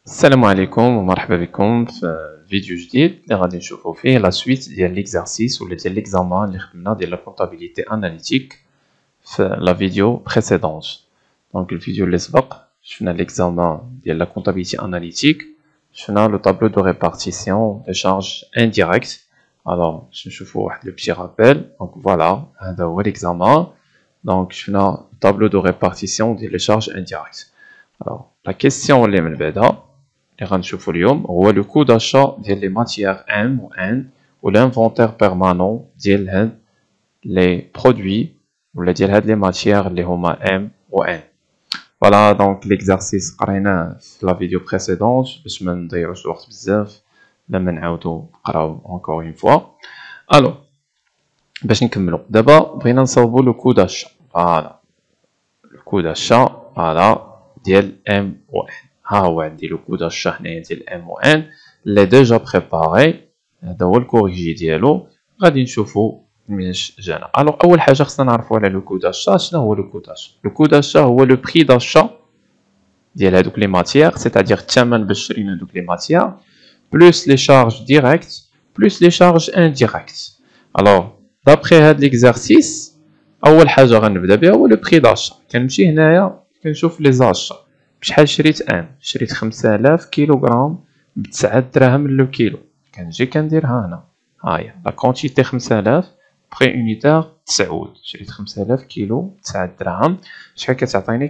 السلام عليكم ومرحبا بكم في فيديو جديد اللي غادي نشوفو فيه لا سويت ديال ليكزارسيس ولا ديال ليكزامان اللي خدمنا ديال لا كونطابيليتي اناليتيك في لا فيديو بريسيدونت. دونك الفيديو اللي سبق شفنا ليكزامان ديال لا كونطابيليتي اناليتيك، شفنا لو طابلو دو ريبارتيسيون دي شارج انديريكت. الوغ باش نشوفو واحد لو بتي رابيل. دونك فوالا هذا هو ليكزامان. دونك شفنا طابلو دو ريبارتيسيون ديال لي شارج انديريكت. الوغ لا كيسيون اللي من بعدا اللي غنشوفو اليوم هو لو كو داشا ديال لي ماتيير ام و ان و لانفونتير بيرمانون ديال هاد لي برودوي ولا ديال هاد لي ماتيير اللي هما ام و ان. فوالا دونك ليكزارسيس قريناه في لا فيديو بريسيدونت باش ما نضيعوش الوقت بزاف لما نعاودو نقراو اونكور اون فوا. الو باش نكملو دابا بغينا نصاوبو لو كو داشا. فوالا لو كو داشا فوالا ديال ام و ان. ها هو عندي لو كو داشا هنايا ديال ام و ان اللي ديجا بريباري. هذا هو الكوريجي ديالو غادي نشوفو مناش جانا. الوغ اول حاجه خصنا نعرفو على لو كو داشا. شنو هو لو كو داشا؟ لو كو داشا هو لو بري داشا ديال هادوك لي ماتيير، سيتادير الثمن باش شرينا هادوك لي ماتيير بلوس لي شارج ديريكت بلوس لي شارج انديريكت. الوغ دابخي هاد ليكزارسيس اول حاجه غنبدا بها هو لو بري داشا. كنمشي هنايا كنشوف لي زاشا. بشحال شريت شريت 5000 كيلوغرام ب9 دراهم لو كيلو. كنجي كنديرها هنا، ها هي لا كونتيتي 5000 بخي اونيتير 9. شريت 5000 كيلو 9 دراهم. شحال كتعطيني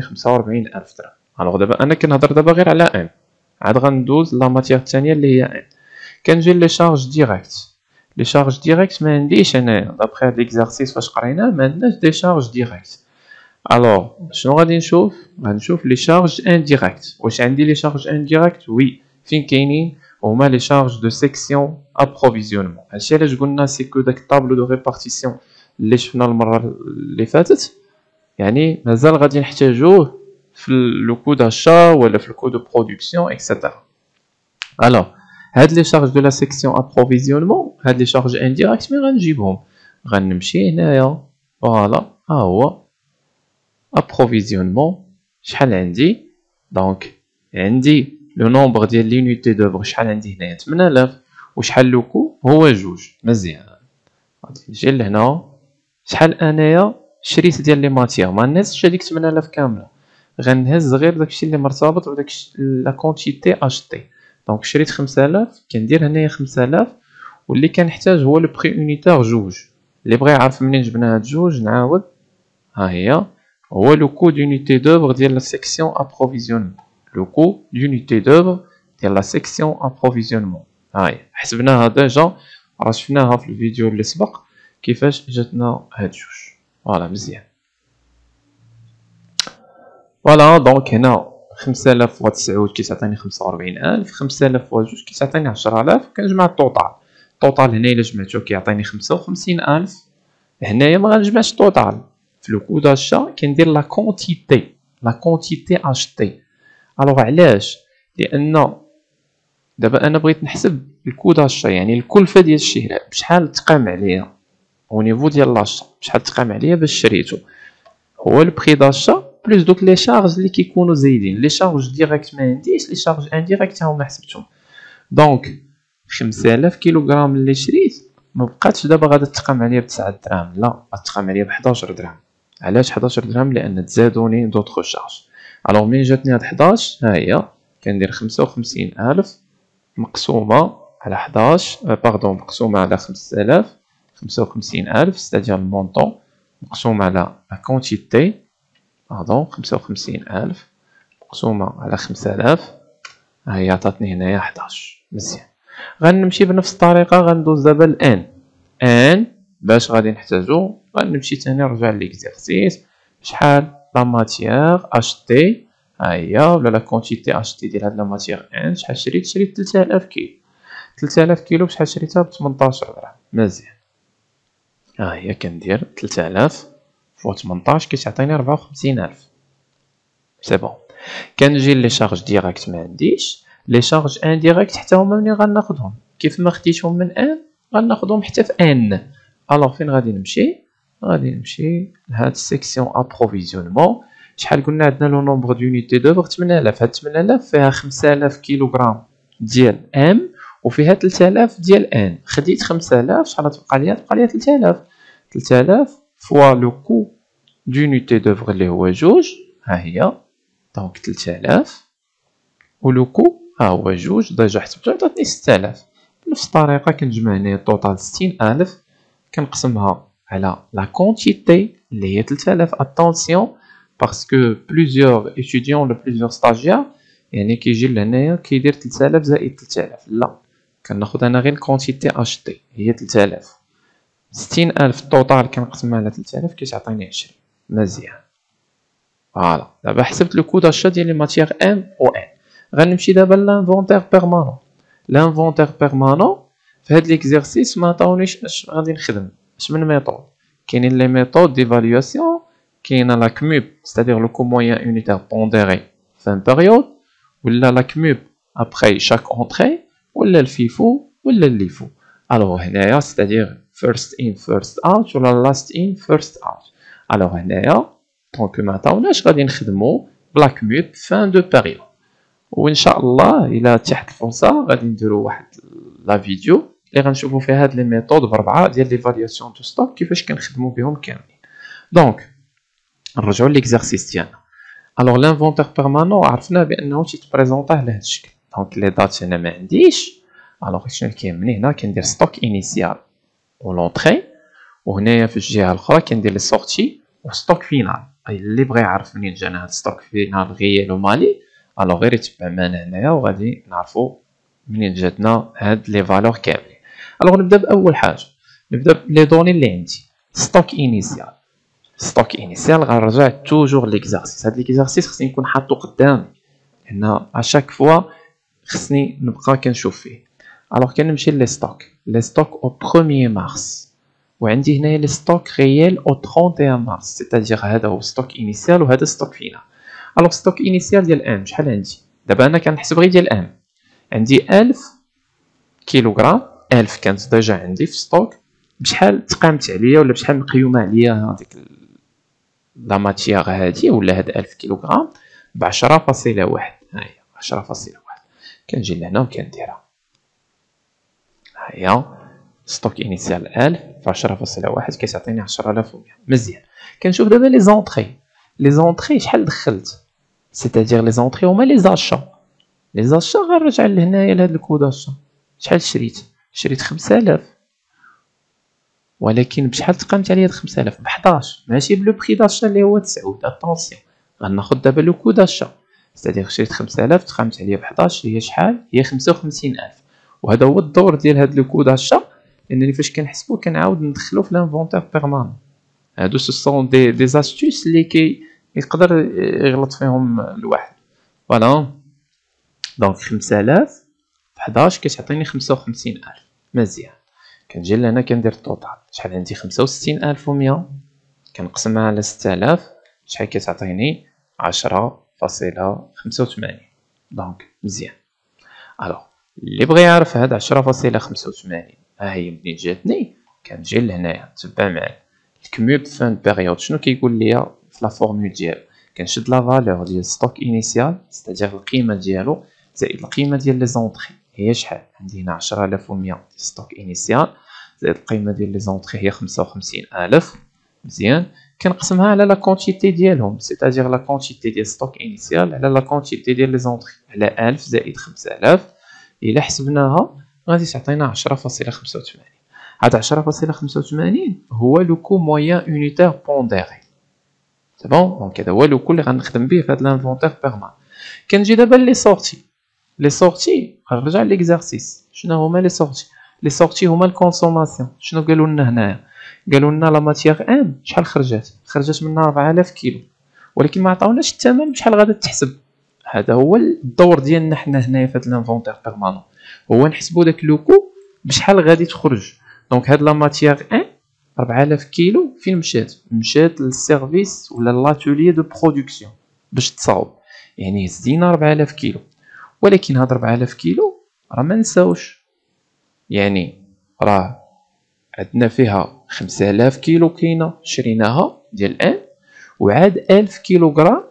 45000 درهم. الوغ دابا انا كنهضر دابا غير على ان، عاد غندوز لا ماتيير الثانيه اللي هي ان. كنجي لي شارج ديريكت. لي شارج ديريكت ما عنديش انايا دابخي هاد ليكزارسيس فاش قريناه ما عندناش دي شارج ديريكت. الوغ شنو غادي نشوف؟ غنشوف لي شارج انديريكت. واش عندي لي شارج انديريكت؟ وي فين كاينين؟ هما لي شارج دو سيكسيون ابروفيزيونمون. هادشي علاش قلنا سي كو داك الطابلو دو ريبارتيسيون اللي شفنا المره اللي فاتت يعني مازال غادي نحتاجوه في لو كو داشا ولا في الكو دو برودكسيون اكسيتيرا. الوغ هاد لي شارج دو لا سيكسيون ابروفيزيونمون هاد لي شارج انديريكت مي غنجيبهم. غنمشي هنايا فوالا ها هو approvisionnement. شحال عندي؟ دونك عندي لو نومبر ديال لونيتي دوفر شحال عندي هنايا 8000 وشحال لو كو هو جوج. مزيان غادي نجي لهنا شحال انايا شريت ديال لي ماتيير. ما نهزش هذيك 8000 كامله، غنهز غير داكشي اللي مرتبط بداك لا كونتيتي اشتي. دونك شريت 5000 كندير هنايا 5000 واللي كنحتاج هو لو بري اونيتير جوج. اللي بغى يعرف منين جبنا هاد جوج نعاود ها هي هو le coût d'unité d'œuvre de la section approvisionnement. Le coût d'unité d'œuvre de la section approvisionnement. هاي حسبناها ديجا، راه شفناها في الفيديو اللي سبق كيفاش جاتنا هاد جوج. فوالا مزيان. فوالا دونك هنا 5000 فوا 9 كيتعطيني 45000. 5000 فوا جوج كيتعطيني 10000. كنجمع الطوطال. الطوطال هنا الا جمعتو كيعطيني 55000. هنايا ما غنجمعش الطوطال. في لو كو داشا كندير لا كونتيتي اشتي. الوغ علاش؟ لان دابا انا بغيت نحسب الكو داشا يعني الكلفه ديال الشراء بشحال تقام عليا او نيفو ديال لاشا، بشحال تقام عليا باش شريتو. هو البري داشا بلوس دوك لي شارج اللي كيكونوا زايدين. لي شارج ديريكت ما عنديش، لي شارج انديريكت هما حسبتهم. دونك 5000 كيلوغرام اللي شريت ما بقاتش دابا غادا تقام عليا ب 9 دراهم، لا غتقام عليا ب 11 درهم. علاش 11 درهم؟ لان تزادوني دوطخ شارج. الوغ مين جاتني هاد 11 ها هي كندير 55000 مقسومه على 11 باردون مقسومه على 5000. 55000 ستادير المونطون مقسوم على لا كونتيتي باردون 55000 مقسومه على 5000 ها هي عطاتني هنايا 11. مزيان. غنمشي بنفس الطريقه غندوز دابا ان باش غادي نحتاجو. غنمشي تاني نرجع ليكزارسيس. شحال لا ماتيير اشتي ها هي ولا لا كونتيتي اشتي ديال هاد لا ماتيير ان. شحال شريت 3000 كيلو. 3000 كيلو بشحال شريتها ب 18 درهم. مزيان. ها هي كندير 3000 فوا 18 كيتعطيني 54000. سي بون. كنجي لي شارج ديريكت ما عنديش. لي شارج انديريكت حتى هما منين غناخدهم؟ كيف ما خديتهم من ان غناخدهم حتى في ان. الوغ فين غادي نمشي؟ غادي نمشي لهاد السيكسيون ابروفيزيونمون. شحال قلنا عندنا لو نومبر دونيتي دوفر 8000. هاد 8000 فيها 5000 كيلوغرام ديال ام وفيها 3000 ديال ان. خديت 5000 شحال تبقى ليا؟ تبقى ليا 3000 فوا لو كو دونيتي دوفر اللي هو جوج، ها هي دونك 3000 ولو كو ها هو جوج، ديجا حسبتو عطاتني 6000. بنفس الطريقه كنجمع هنايا الطوطال 60000 كنقسمها على لا كونتيتي اللي هي 3000. اتونسيون باسكو بليزيور étudiants ولا بليزيور ستاجير يعني كيجي لهنايا كيدير 3000 زائد 3000، لا كناخد انا غير الكونتيتي اشتي هي 3000. 60000 الطوطال كنقسمها على 3000 كيتعطيني 20. مزيان فوالا. دابا حسبت لو كو داشا ديال لي ماتيير ام و ان. غنمشي دابا لانفونتير بيرمانون. لانفونتير بيرمانون في هاد ليكزيرسيس ما عطاونيش اش غادي نخدم، اش من ميثود. كاينين لي ميثود ديفالواسيون، كاينه لا كموب ستادير لو كو موين يونيتير بونديري فان بيريود، ولا لا كموب ابري شاك اونتري، ولا الفيفو ولا الليفو. الوغ هنايا ستادير فيرست ان فيرست اوت ولا لاست ان فيرست اوت. الوغ هنايا دونك ما عطاوناش غادي نخدمو بلا كموب فان دو بيريود. وان شاء الله الى تحت الفرصه غادي نديرو واحد لا فيديو اللي غنشوفو فيها هاد لي ميثود بربعه ديال ليفالياسيون دو ستوك كيفاش كنخدمو بهم كاملين. دونك نرجعو ليكزارسيس ديالنا. الوغ لانفونتير بيرمانون عرفنا بانه تيتبريزونطا على هاد الشكل. دونك لي دات هنا ما عنديش. الوغ شنو كيهمني هنا؟ كندير ستوك انيسيال و لونطري، وهنايا في الجهه الاخرى كندير لي سورتي و ستوك فينال. اي اللي بغى يعرف منين جانا هاد ستوك فينال غيال ومالي الوغ غير يتبع معنا هنايا وغادي نعرفو منين جاتنا هاد لي فالور كاملين. الوغ نبدا باول حاجه، نبدا بلي دوني اللي عندي. ستوك انيسيال. ستوك انيسيال غنرجع توجور ليكزارسيس. هاد ليكزارسيس خصني نكون حاطو قدامي لان اشاك فوا خصني نبقى كنشوف فيه. الوغ كنمشي لي ستوك. لي ستوك او 1 مارس، وعندي هنايا لي ستوك ريال او 31 مارس، سيتادير هذا هو ستوك انيسيال وهذا ستوك فينال. الوغ ستوك انيسيال ديال ام شحال عندي؟ دابا انا كنحسب غير ديال ام. عندي 1000 كيلوغرام. 1000 كانت ديجا عندي في ستوك. بشحال تقامت عليا ولا بشحال مقيومه عليا هذيك لا ماتيير هادي ولا هاد 1000 كيلوغرام؟ ب 10.1. ها هي 10.1. كنجي لهنا وكنديرها، ها هي ستوك انيسيال 1000 في 10.1 كيعطيني 10100. مزيان. كنشوف دابا لي زونطري. لي زونطري شحال دخلت؟ سيتادير لي زونطري هما لي زاشا. لي زاشا غنرجع لهنايا لهاد الكود اشا. شحال شريت 5000، ولكن بشحال تقامت عليا هاد 5000؟ ب 11، ماشي بلو بري داشا اللي هو 9. اتونسيون غناخد دابا لو كود اشا، سيتادير شريت 5000 تقامت عليا ب 11 هي شحال؟ هي 55000. وهذا هو الدور ديال هاد لو كود اشا، لانني فاش كنحسبو كنعاود ندخلو في لانفونتير بيرمانون. هادو سو سون دي زاستوس اللي يقدر يغلط فيهم الواحد. فوالا دونك 5000 ب 11 كتعطيني 55000. مزيان. كنجي لهنا كندير الطوطال. شحال عندي؟ 65100 كنقسمها على 6000 شحال كتعطيني؟ 10.85. دونك مزيان. الوغ اللي بغى يعرف هاد 10.85 ها هي منين جاتني، كنجي لهنايا تبع معايا الكميوب فان بيريود. شنو كيقول ليا في لا فورمول ديالو؟ كنشد لا فالور ديال ستوك انيسيال ستادير القيمه ديالو زائد القيمه ديال لي زونطري هي شحال؟ عندي هنا 10100 ستوك انيسيال زائد القيمه ديال لي زونطري هي 55000. مزيان. كنقسمها على لا كونتيتي ديالهم، سيتادير لا كونتيتي ديال ستوك انيسيال على لا كونتيتي ديال لي زونطري على 1000 زائد 5000. الا حسبناها غادي تعطينا 10.85. هاد 10.85 هو لو كو موين يونيتير بونديري. سي بون. دونك هذا هو لو كو اللي غنخدم به في هاد لانفونتير بيرمان. كنجي دابا لي سورتي. لي سورتي غنرجع ليكزارسيس. شنو هما لي سورتي؟ لي سورتي هما الكونسوماسيون. شنو قالوا لنا هنايا؟ قالوا لنا لا ماتيير ام شحال خرجت منها 4000 كيلو، ولكن ما عطاوناش الثمن بشحال غادا تحسب. هذا هو الدور ديالنا حنا هنايا في هاد لانفونتير بيرمانون، هو نحسبوا داك لوكو بشحال غادي تخرج. دونك هاد لا ماتيير ان 4000 كيلو فين مشات للسيرفيس ولا لاتولي دو برودكسيون باش تصاوب، يعني زدينا 4000 كيلو. ولكن هاد 4000 كيلو راه ما نساوش، يعني راه عندنا فيها 5000 كيلو كاينه شريناها ديال ان، وعاد 1000 كيلوغرام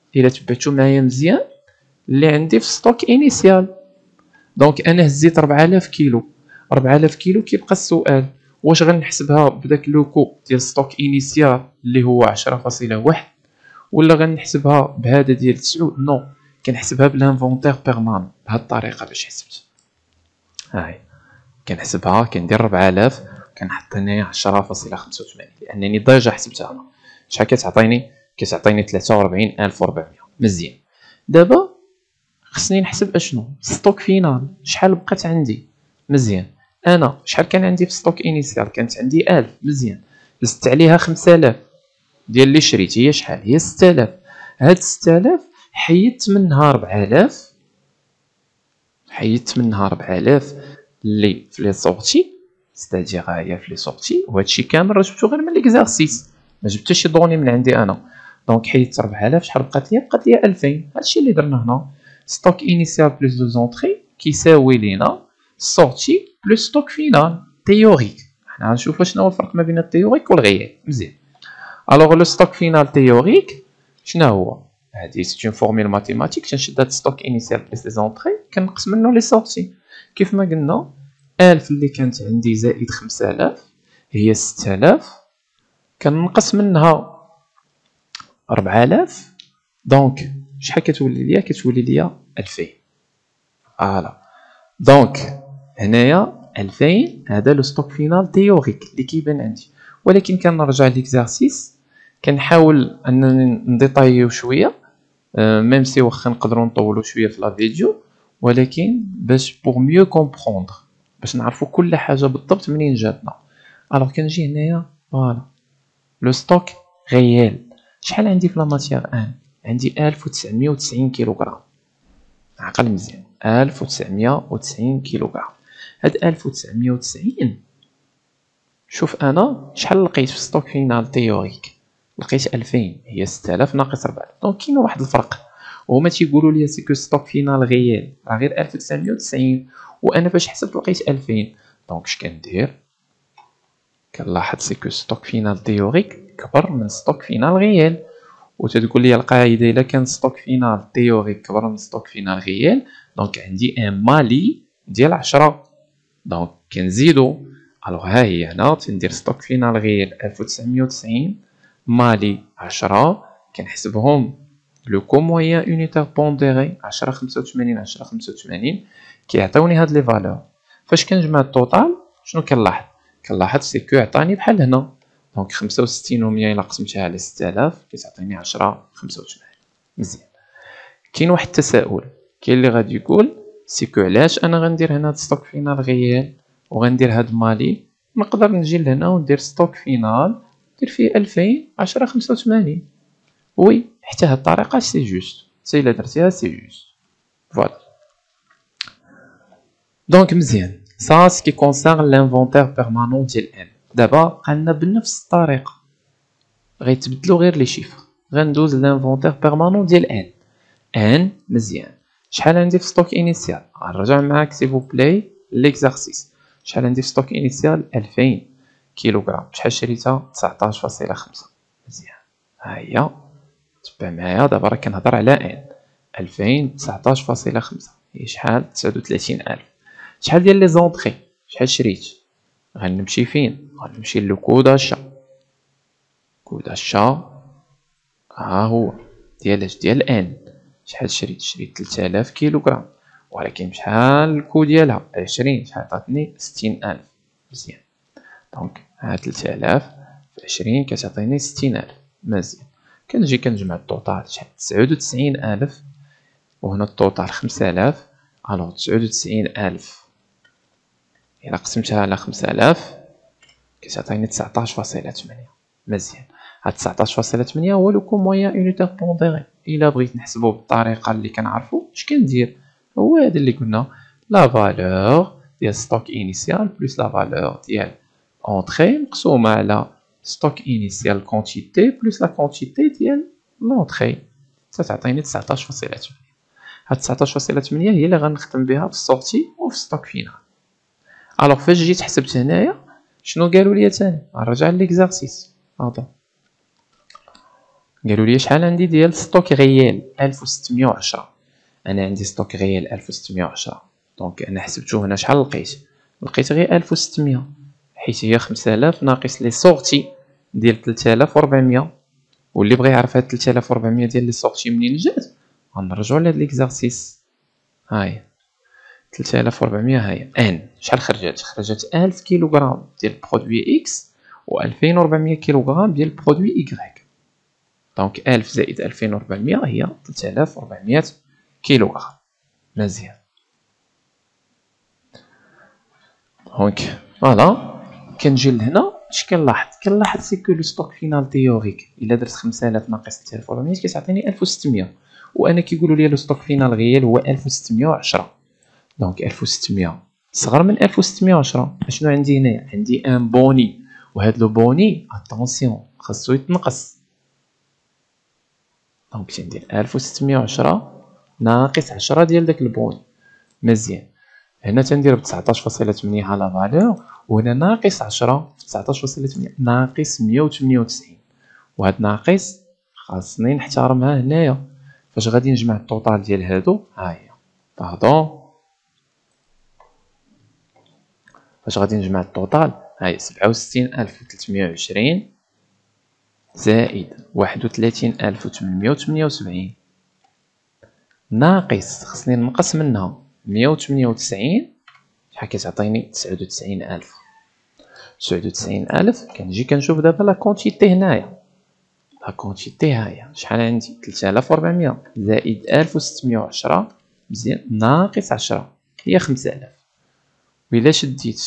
الا تبعتو معايا مزيان اللي عندي في ستوك انيسيال. دونك انا هزيت 4000 كيلو. 4000 كيلو كيبقى السؤال واش غنحسبها بداك لو كو ديال ستوك انيسيال اللي هو 10.1 ولا غنحسبها بهذا ديال 9؟ نو، كنحسبها بالانفونتير بيرمانون بهاد الطريقه باش حسبت. هاي كنحسبها كندير 4000 كنحط هنايا 10.85 لانني ديجا حسبتها انا. شحال كتعطيني؟ كتعطيني 43400. مزيان. دابا خصني نحسب اشنو ستوك فينال، شحال بقات عندي. مزيان. انا شحال كان عندي في ستوك انيسيال؟ كانت عندي 1000. مزيان. زدت عليها 5000 ديال اللي شريت، هي شحال؟ هي 6000. هاد 6000 حيدت منها 4000، حيدت منها 4000 اللي في لي سورتي، ستادير ها هي في لي سورتي، وهادشي كامل راه جبتو غير من ليكزارسيس، ما جبتش شي دوني من عندي انا. دونك حيدت 4000، شحال بقات ليا؟ بقات ليا 2000. هادشي اللي درنا هنا. ستوك انيسيال بلس دو زونطري كيساوي لينا سورتي بلس ستوك فينال تيوريك. حنا غنشوفوا شنو هو الفرق ما بين التيوريك والغيال. مزيان. الوغ لو ستوك فينال تيوريك شنو هو؟ هادي سي اون فورمول ماتيماتيك. تنشد هاد ستوك انيسيال بلس لي زونطري كنقص منه لي سورتي. كيف ما قلنا 1000 اللي كانت عندي زائد 5000 هي 6000، كنقص منها 4000. دونك شحال كتولي ليا؟ كتولي ليا 2000. فوالا. دونك هنايا 2000 هذا لو ستوك فينال تيوريك اللي كيبان عندي. ولكن كنرجع ليكزارسيس كنحاول انني نديطايو شويه، ميم سي واخا نقدروا نطولوا شويه في لا فيديو، ولكن باش بور ميو كومبروندر، باش نعرفوا كل حاجه بالضبط منين جاتنا. الوغ كنجي هنايا فوالا لو ستوك غيال. شحال عندي في لا ماتيير ان؟ عندي 1990 كيلوغرام. عقل مزيان، 1990 كيلوغرام. هاد 1990 شوف انا شحال لقيت في ستوك فينال تيوريك؟ لقيت 2000 هي 6000 ناقص 4000. دونك كاين واحد الفرق، وهما تيقولوا لي سي كو ستوك فينال غيال راه غير 1990 وانا فاش حسبت لقيت 2000. دونك اش كندير؟ كنلاحظ سي كو ستوك فينال تيوريك كبر من ستوك فينال غيال. وتتقول لي القاعده الا كان ستوك فينال تيوريك كبر من ستوك فينال غيال دونك عندي ان مالي ديال 10. دونك كنزيدو. الوغ ها هي هنا تندير ستوك فينال غيال 1990 مالي 10، كنحسبهم لو كو مويان يونيتير بونديري 10 85 10 85 كيعطيوني هاد لي فالور. فاش كنجمع التوتال شنو كنلاحظ؟ كنلاحظ سي كو عطاني بحال هنا. دونك 65 و 100 الا قسمتها على 6000 كتعطيني 10 85. مزيان. كاين واحد التساؤل، كاين اللي غادي يقول سي كو علاش انا غندير هنا ستوك فينال غيال وغندير هاد مالي؟ نقدر نجي لهنا وندير ستوك فينال ندير فيه 2000 10 85. وي حتى هاد الطريقه سي جوست، سي الا درتيها سي جوست. فوالا. دونك مزيان. سا سكي كونسيرن لانفونتير بيرمانون ديال ان. دابا قالنا بنفس الطريقه غيتبدلو غير لي شيفر. غندوز لانفونتير بيرمانون ديال ان. ان مزيان. شحال عندي في ستوك انيسيال؟ غنرجع معاك سيفو بلاي ليكزارسيس. شحال عندي في ستوك انيسيال؟ 2000 كيلوغرام. شحال شريتها؟ 19.5. مزيان. ها هي تبع معايا دابا راه كنهضر على ان 2000 19.5 هي شحال؟ 39000. شحال ديال لي زونطري؟ شحال شريت؟ غنمشي فين؟ غنمشي للكو داشا. كو داشا ها هو ديال اش؟ ديال ان. شحال شريت؟ شريت 3000 كيلوغرام. ولكن شحال الكو ديالها؟ 20. شحال عطاتني؟ 60000. مزيان. دونك ها 3000 في 20 كتعطيني 60000. مزيان. كنجي كنجمع التوتال شحال؟ 99000 وهنا التوتال 5000. الوغ 99000 الا قسمتها على 5000 كتعطيني 19.8. مزيان. هاد 19.8 هو لو كو مويان يونيتير بونديري. الا بغيت نحسبو بالطريقه اللي كنعرفو اش كندير؟ هو هذا اللي قلنا لا فالور ديال ستوك انيسيال بلس لا فالور ديال اونطري مقسومه على ستوك انيسيال كونتيتي بلس لا كونتيتي ديال لونطري تعطيني 19.8. هاد 19.8 هي اللي غنخدم بها في السورتي وفي ستوك فينال. الوغ فاش جيت حسبت هنايا شنو قالوا لي تاني؟ نرجع ليكزارسيس هذا. قالوا لي شحال عندي ديال ستوك ريال 1610. انا عندي ستوك ريال 1610. دونك انا حسبته هنا شحال لقيت غير 1600 حيت هي 5000 ناقص لي سورتي ديال 3400. واللي بغى يعرف هاد 3400 ديال لي سورتي منين جات غنرجعوا لهاد ليكزارسيس. هاهي 3400 هاهي ان شحال خرجت 1000 كيلوغرام ديال برودوي اكس و 2400 كيلوغرام ديال برودوي ايغريك. دونك 1000 زائد 2400 هي 3400 كيلوغرام. مزيان. دونك فوالا كنجي لهنا اش كنلاحظ سي كو لو ستوك فينال تيوريك الا درت 5000 ناقص 3400 كتعطيني 1600 وانا كيقولوا لي لو ستوك فينال ريال هو 1610. دونك 1600 صغر من 1610. اشنو عندي هنايا؟ عندي ان بوني وهاد لو بوني اتونسيون خاصو يتنقص. دونك تندير 1610 ناقص 10 ديال داك البوني. مزيان. هنا تندير ب 19.8 لا فالور وهنا ناقص 10 في 19.8 ناقص 198 وهاد ناقص خاصني نحترمها هنايا فاش غادي نجمع التوتال ديال هادو. ها هي باردون فاش غادي نجمع التوتال هاي 67320 زائد 31878 ناقص خصني نقص منها 198 شحال كتعطيني 99000. 99000 كنجي كنشوف دابا لا كونتيتي هنايا. لا كونتيتي هاهي شحال عندي 3400 زائد 1610 مزيان ناقص 10 هي 5000. وإلا شديت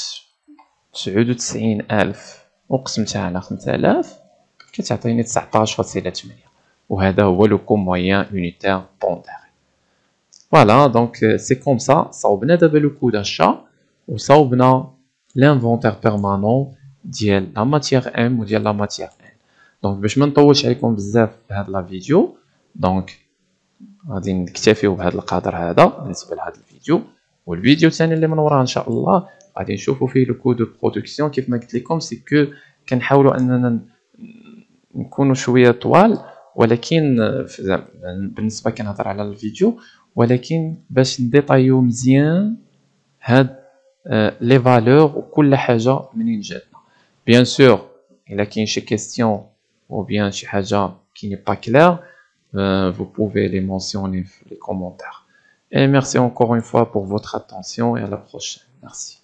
99000 وقسمتها على 5000 كتعطيني 19.8 وهذا هو لو كو موين يونيتير بونديري. فوالا دونك سي كوم سا صاوبنا دابا لو كو داشا وصاوبنا لانفونتير بيرمانون ديال لا ماتيير ام وديال لا ماتيير ان. دونك باش ما نطولش عليكم بزاف في هاد لا فيديو دونك غادي نكتفيو بهذا القدر هذا بالنسبه لهذا الفيديو. والفيديو الثاني اللي من وراه ان شاء الله غادي نشوفوا فيه لو كود دو برودكسيون. كيف ما قلت لكم سي كو كنحاولوا اننا نكونوا شويه طوال ولكن بالنسبه كنهضر على الفيديو ولكن باش نديطايو مزيان هاد لي فالور وكل حاجه منين جاتنا. بيان سور الا كاين شي كيستيون ou bien شي حاجه qui n'est pas claire vous pouvez les mentionner dans les commentaires. Et merci encore une fois pour votre attention et à la prochaine. Merci.